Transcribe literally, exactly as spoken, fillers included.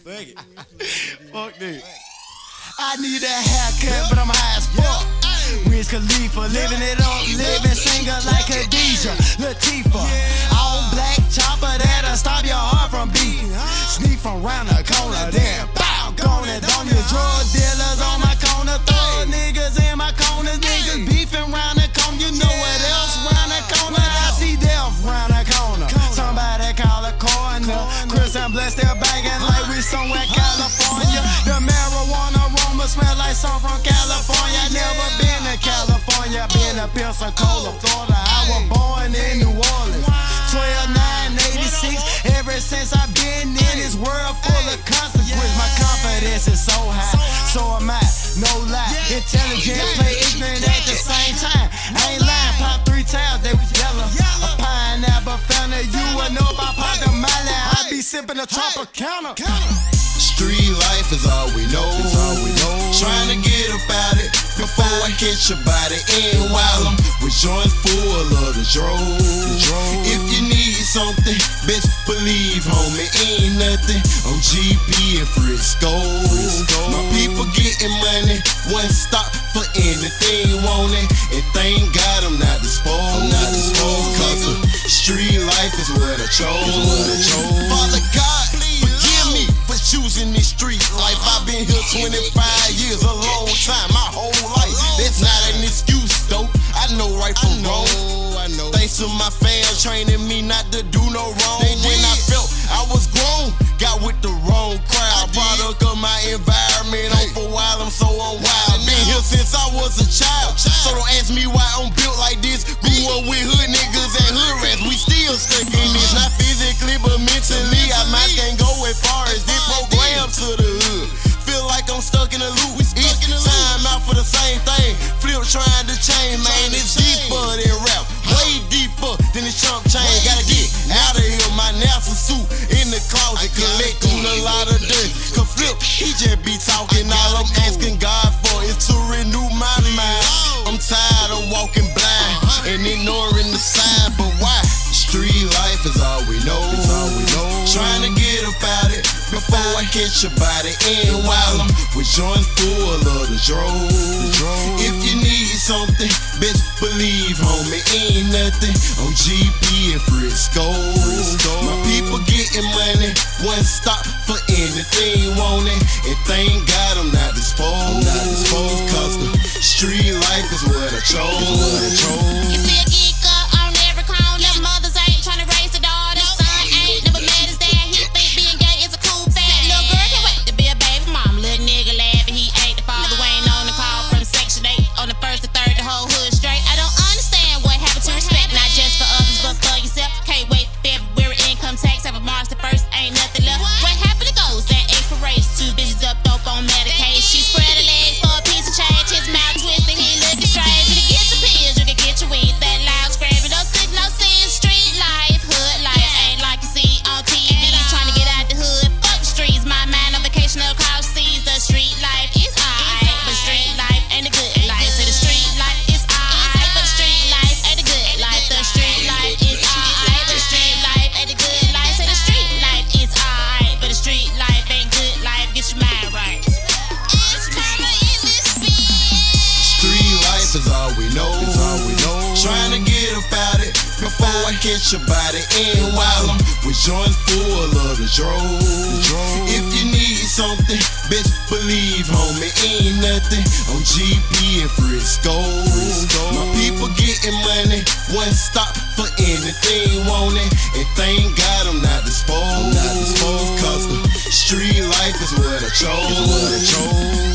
Fuck it. Fuck this. I need a haircut, but I'm high as fuck. Wiz Khalifa, living it up, living singer like Khadijah, Latifah. All black chopper that'll stop your heart from beating. Sneak from round the corner, then bow, gone it on your drug dealers on my corner. Thug niggas in my corners, niggas beefing round the corner. You know what else round the corner? I see death round the corner. Somebody call a coroner. Chris and Bless, they're banging like we somewhere California. The marijuana aroma smell like some from California. Never been to California, been to Pensacola, Florida. I was born in New Orleans, twelve nine eighty-six. Ever since I've been in this world full of consequence, my confidence is so high, so am I, no lie. Intelligent, play ignorant at the same time. I ain't lying, pop three times, they was yellow. A pineapple fountain, you would know if I pop the Miley. I be sipping a Tropicana. Street life is all we know. Trying to get about it before I catch your body in while I'm with joints full of the dro. If you need something, best believe, homie, ain't nothing on G P and Frisco. My people getting money, one stop for anything, want it, and thank God I'm not disposed. Cause the street life is what I chose. Father God, forgive me for choosing this street life. I've been here twenty-five years, a long time, my whole life. That's not an excuse though, I know right from wrong. Thanks to my fans training me not to do no wrong. When I felt I was grown, got with the wrong crowd. Product of my environment, on for a while I'm so on wild. Been here since I was a child, so don't ask me why I'm built like this. Grew up with hood niggas and hood rats, we still stuck in this. Not physically but mentally, I might can't go as far as this program to the hood. Feel like I'm stuck in a loop, it's time out for the same thing. Flip trying to change, man, it's deeper than rap, way deeper than this chump chain. Gotta get out of here, my NASA suit in the closet, collecting a lot of dirt. Cause Flip, he just be talking, all I'm asking God for is to renew my mind. I'm tired of walking blind and ignoring the sign, but why? Street life is all we know. Trying to get about it before I catch your body in while I'm with joints full of the dro. If you need something, best believe, homie, ain't nothing on G P and Frisco. My people getting money, one stop for anything, want it, and thank God I'm not disposed. Cause the street life is what I chose. You see a geek up on every crown, them mothers ain't tryna raise the daughter. Son ain't never met his dad, he think being gay is a cool thing. Little girl can't wait to be a baby mom. Little nigga laughing, he ain't the father. Waiting on the call from Section eight on the first to third, the whole hood straight. I don't understand what happened to respect, not just for others but for yourself. Can't wait February income tax, have a March the first, ain't nothing left. What happened to goals? That expiration, two bitches up dope on medication. She spread her legs for a piece of change, his mouth twisted, he looking strange. You can get your pills, you can get your weed, that loud scrapping, no six, no sin. Street life, hood life, ain't like you see on T V. Trying to get out the hood, fuck the streets. My mind on vacation, no couch sees. The street life is alright, but street life ain't a good life. So the street life is alright, but the street life ain't a good life. The street life is alright, but the street life ain't a good life. So the street life is alright, but the street life ain't good life. Get your mind right. It's karma in this bitch. Street life is all we know. Trying to get about it before I catch your body in while I'm with joints full of the dro. If you need something, best believe, homie, ain't nothing on G P and Frisco. My people getting money, one stop for anything, want it, and thank God I'm not disposed. Cause the street life is what I chose.